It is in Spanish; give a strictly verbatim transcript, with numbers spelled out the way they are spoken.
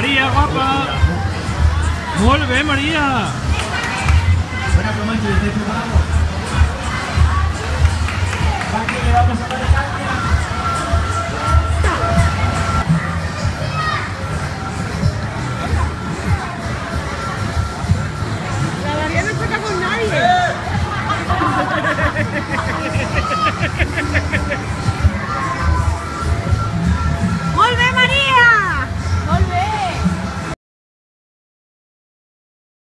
Maria, guapa. Molt bé, Maria. Bueno, Comanche, ¿estáis preparados? Va, que le vamos a dar caña.